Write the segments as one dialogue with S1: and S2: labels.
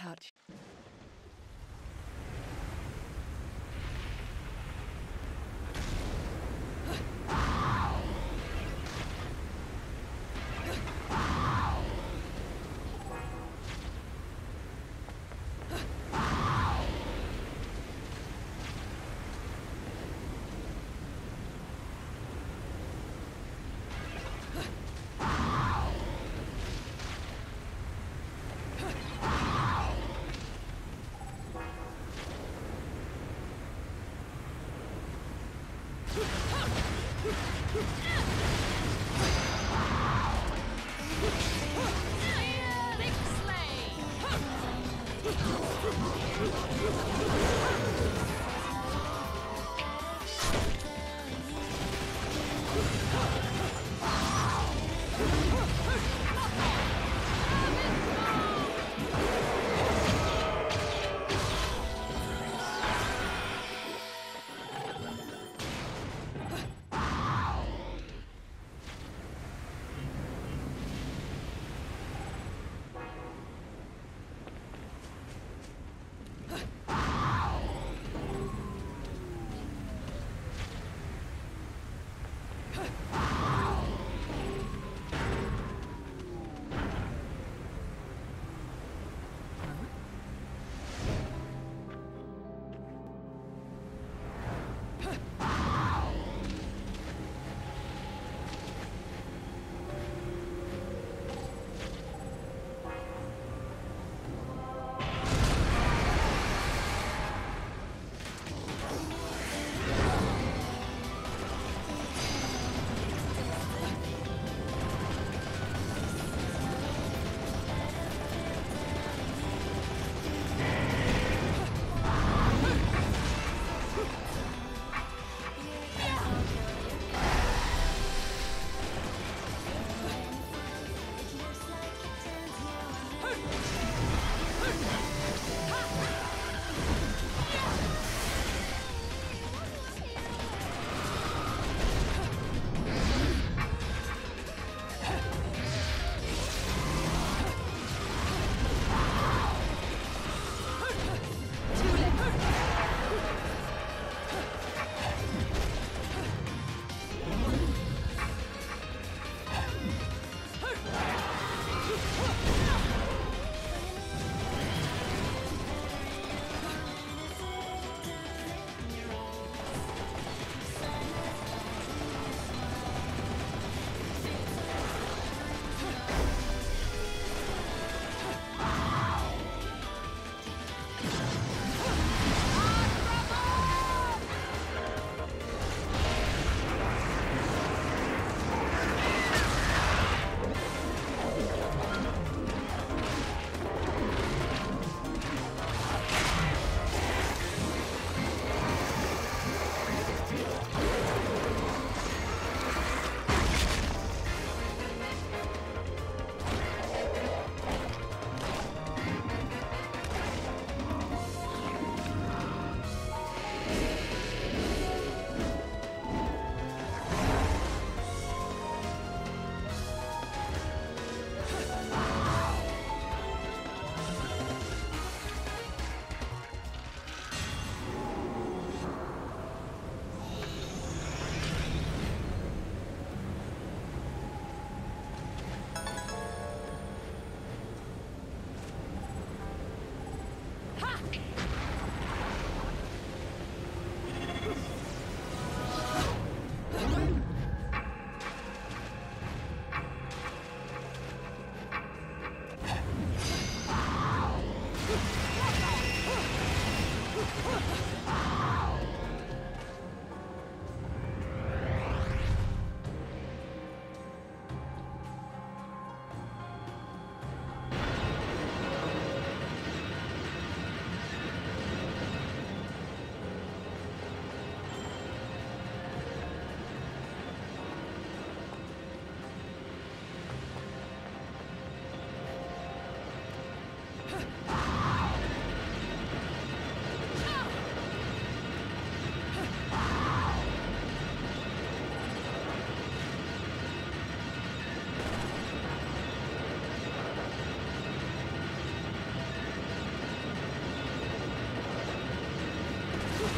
S1: touch.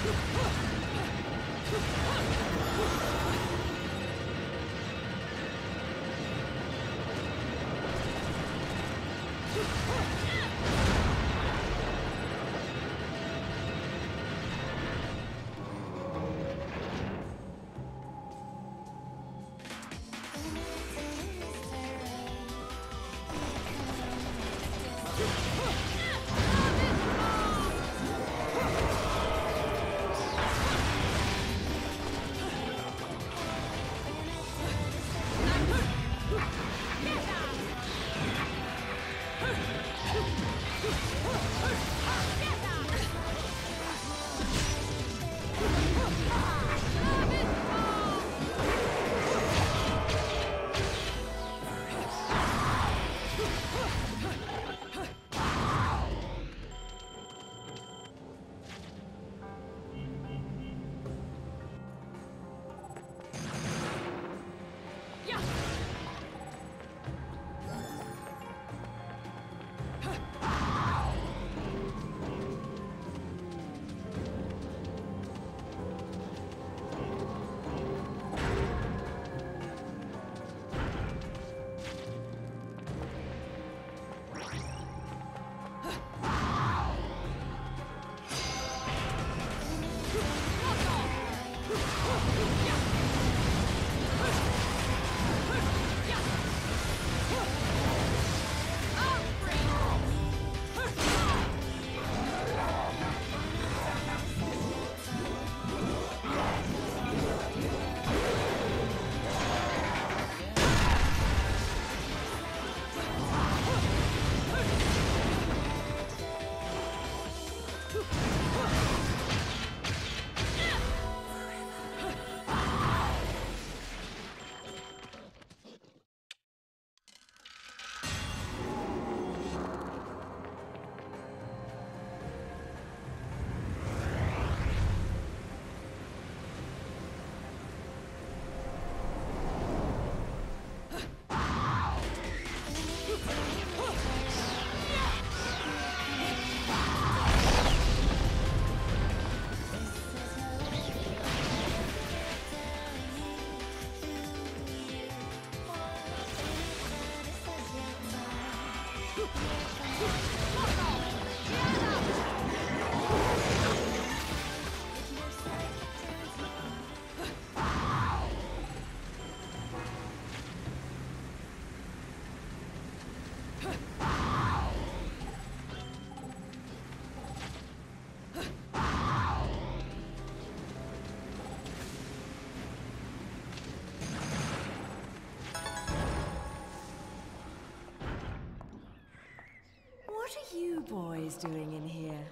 S1: What are you boys doing in here?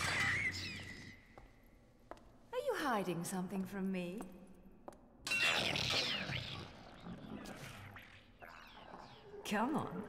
S1: Are you hiding something from me? Come on.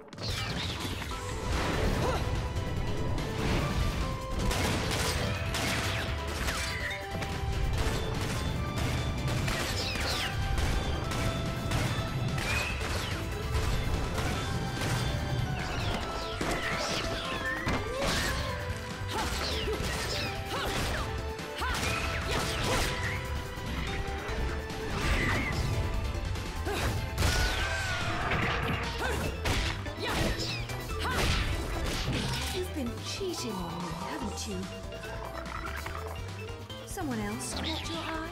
S1: Cheating on me, haven't you? Someone else caught your eye?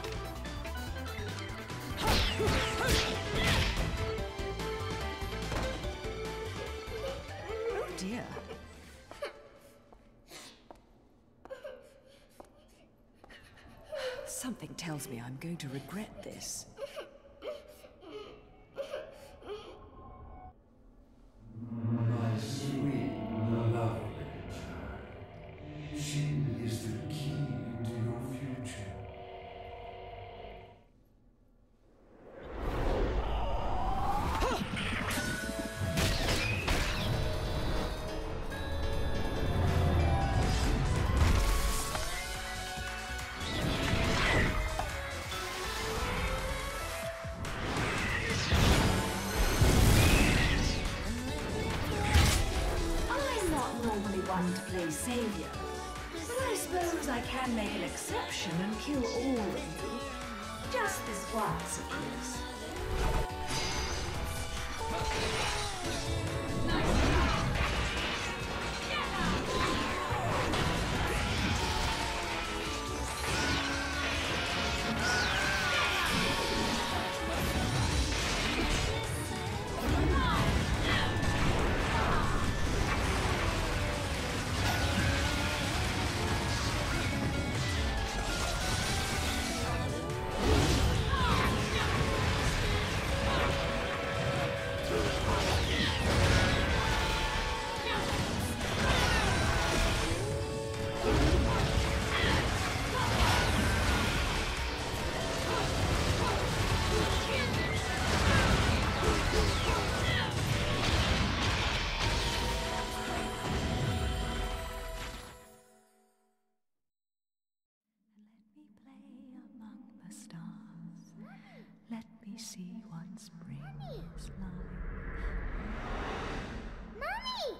S1: Oh dear. Something tells me I'm going to regret this.
S2: My sweet, lovely child. She is the key to your future.
S1: I'm not normally one to play savior, but But I suppose I can make an exception and kill all of you. Just this once, of course.
S3: Let me see what spring is like.
S4: Mummy!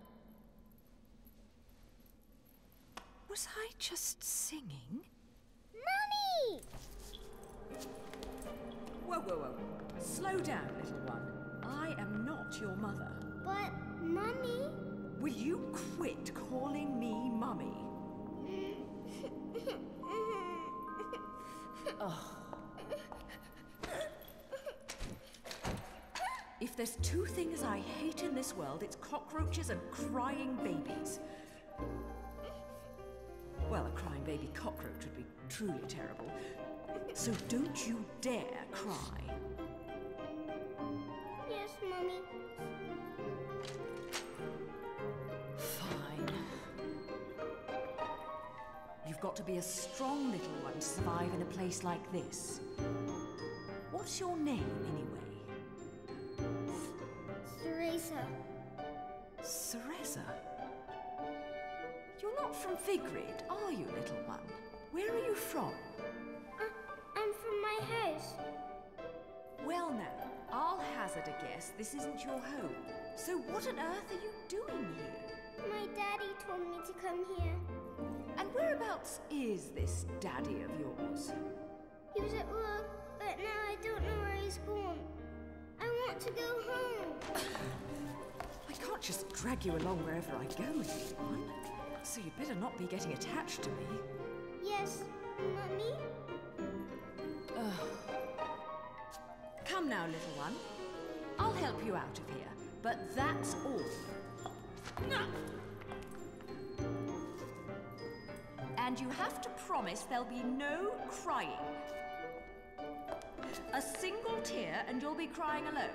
S1: Was I just singing?
S4: Mummy!
S1: Whoa, whoa, whoa. Slow down, little one. I am not your mother.
S4: But, Mummy...
S1: Will you quit calling me Mummy? Oh. If there's two things I hate in this world, it's cockroaches and crying babies. Well, a crying baby cockroach would be truly terrible. So don't you dare cry.
S4: Yes, Mummy.
S1: Fine. You've got to be a strong little one to survive in a place like this. What's your name, anyway?
S4: Cereza.
S1: Cereza? You're not from Vigrid, are you, little one? Where are you from?
S4: I'm from my house.
S1: Well now, I'll hazard a guess this isn't your home. So what on earth are you doing here?
S4: My daddy told me to come here.
S1: And whereabouts is this daddy of yours?
S4: He was at work, but now I don't know where he's gone. I want to go home.
S1: I can't just drag you along wherever I go, little one. So you'd better not be getting attached to me.
S4: Yes, Mummy?
S1: Come now, little one. I'll help you out of here, but that's all. And you have to promise there'll be no crying. A single tear and you'll be crying alone.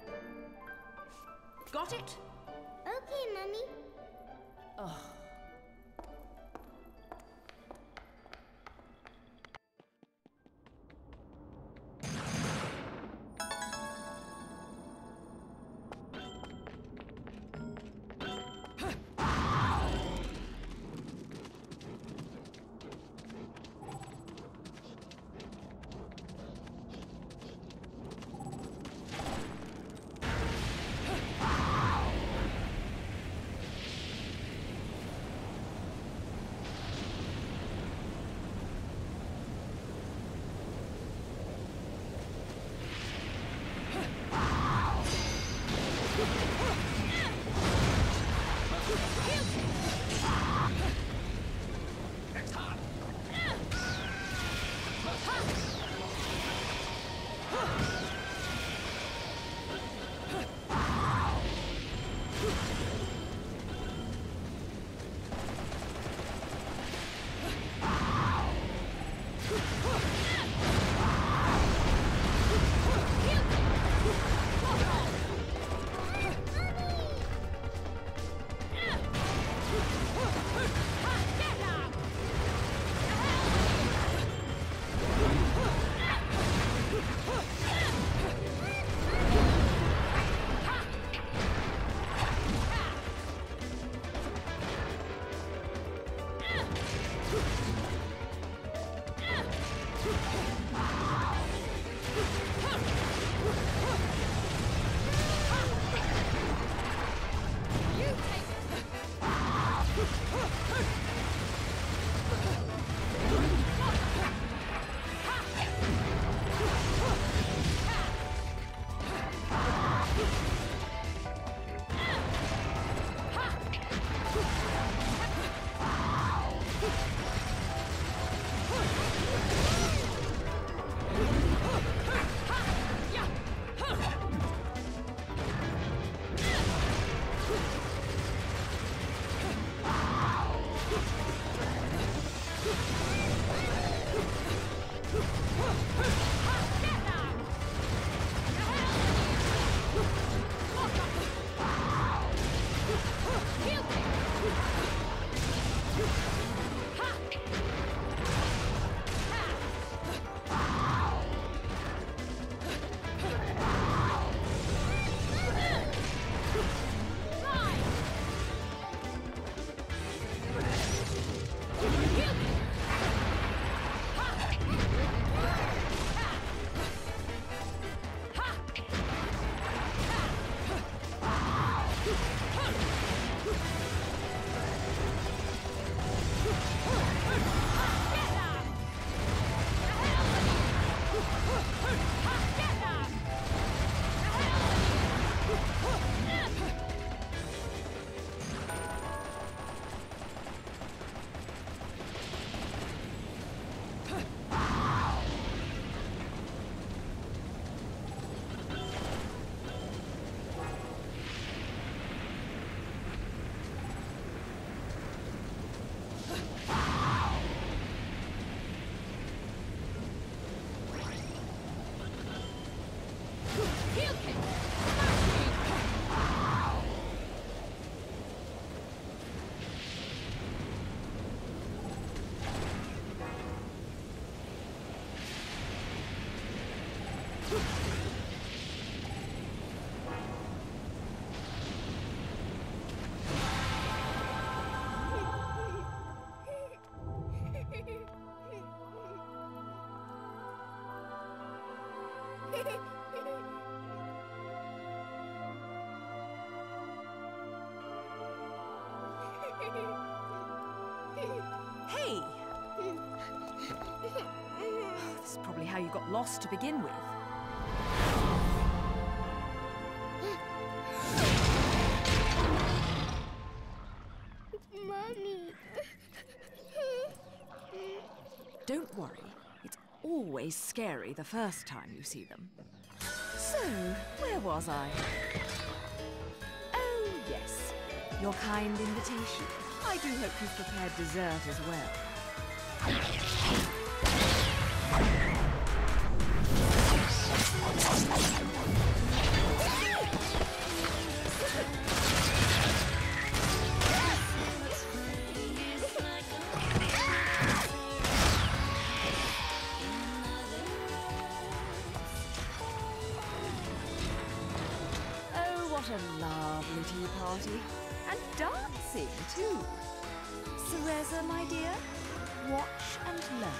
S1: Got it?
S4: Okay, Mummy.
S1: Ugh. Hey! This is probably how you got lost to begin with.
S4: Mommy.
S1: Don't worry. It's always scary the first time you see them. So, where was I? Oh, yes. Your kind invitation. I do hope you've prepared dessert as well. Oh, what a lovely tea party. And dancing, too. Cereza, my dear, watch and learn.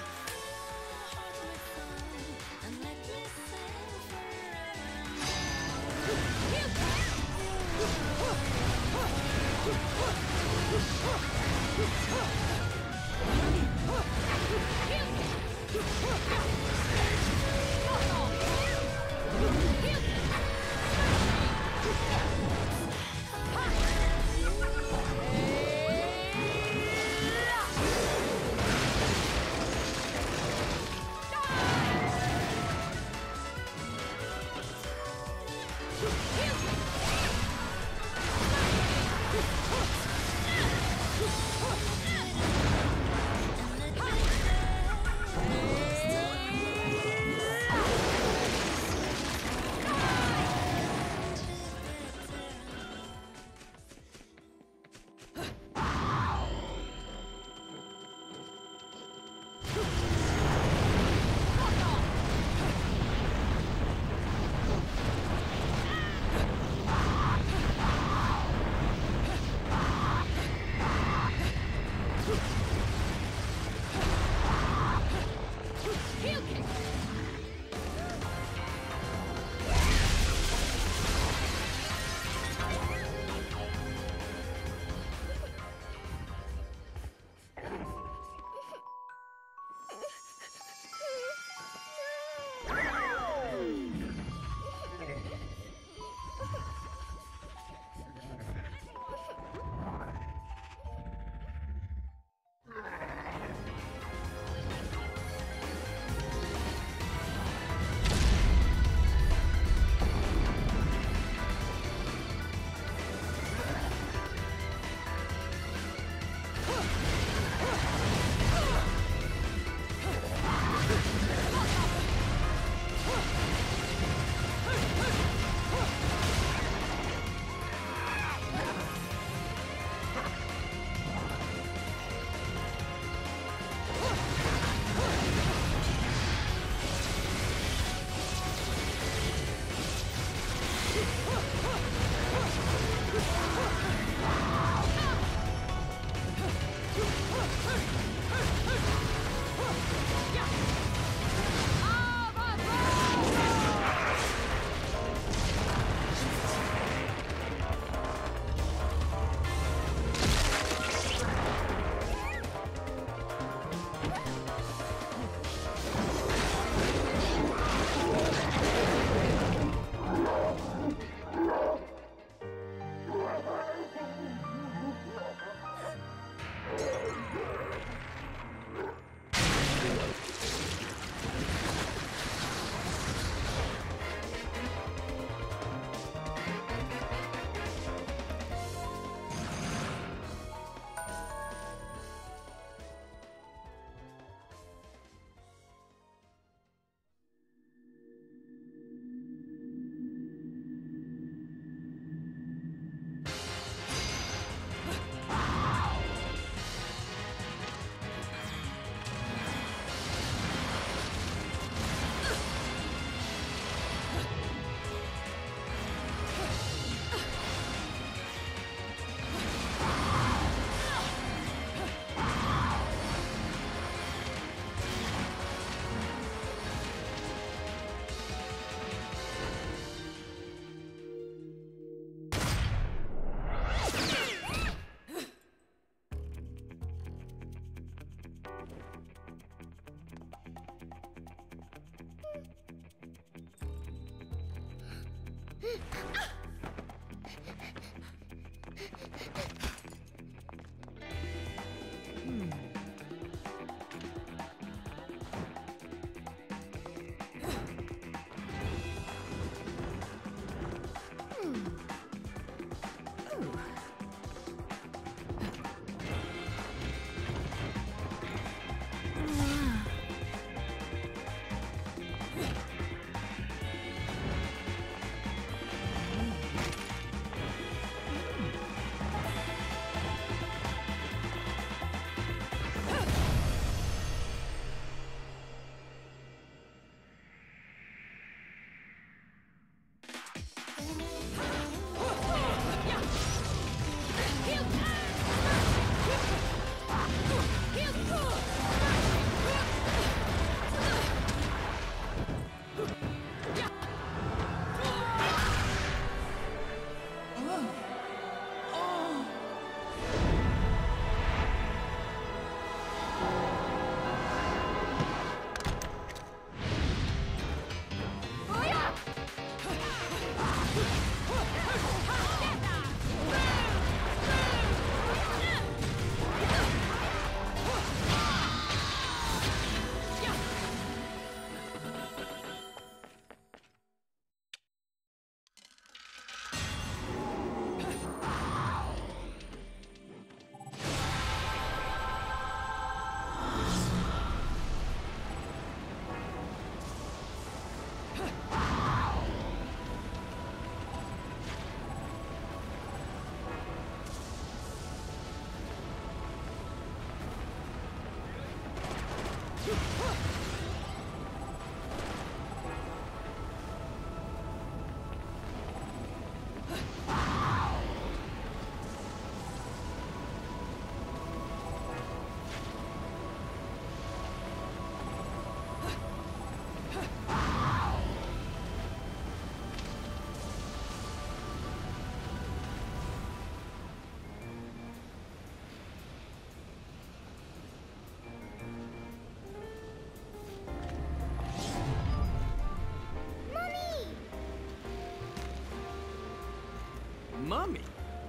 S5: Mummy?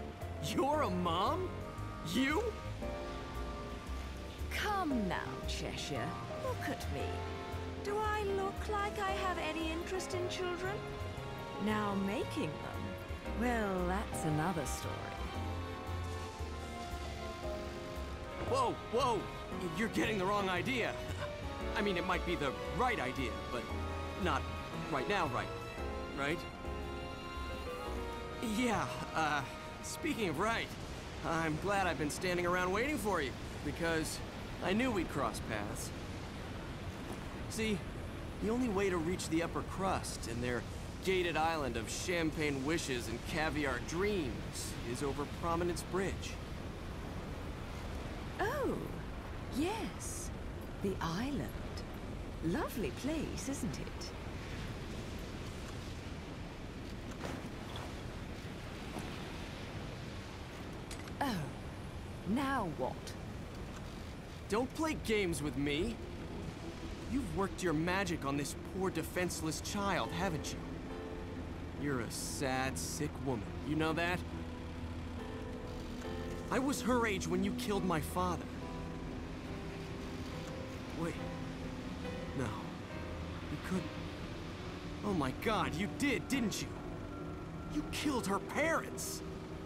S5: You're a mom? You?
S1: Come now, Cheshire. Look at me. Do I look like I have any interest in children? Now making them, well, that's another story.
S5: Whoa, whoa! You're getting the wrong idea. I mean, it might be the right idea, but not right now, right? Yeah, speaking of right, I'm glad I've been standing around waiting for you, because I knew we'd cross paths. See, the only way to reach the upper crust and their gated island of champagne wishes and caviar dreams is over Prominence Bridge.
S1: Oh, Yes, the island. Lovely place, isn't it? Oh, now what?
S5: Don't play games with me. You've worked your magic on this poor defenseless child, haven't you? You're a sad, sick woman. You know that? I was her age when you killed my father. Wait. No. You couldn't. Oh my God, you did, didn't you? You killed her parents!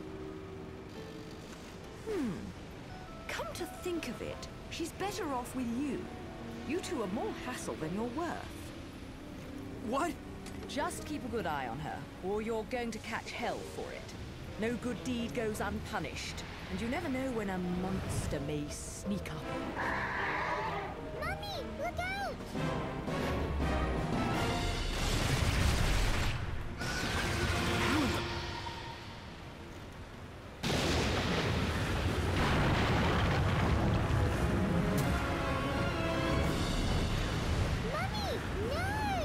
S1: Come to think of it, she's better off with you. You two are more hassle than you're worth.
S5: What?
S1: Just keep a good eye on her, or you're going to catch hell for it. No good deed goes unpunished, and you never know when a monster may sneak up on you.
S4: Mummy, look out! Mummy, no!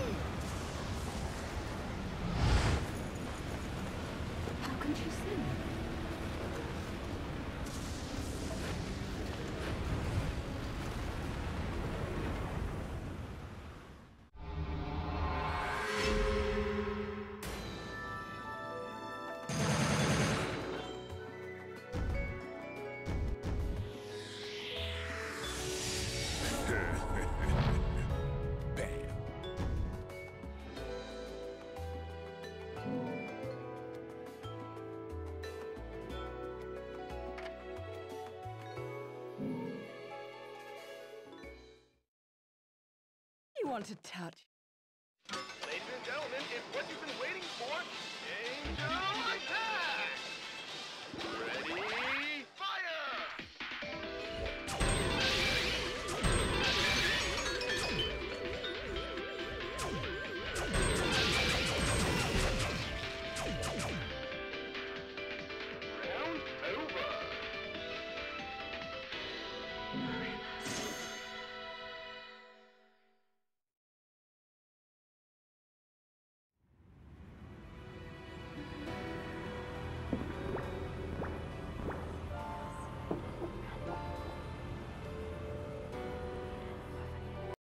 S1: How can she see? You want to touch?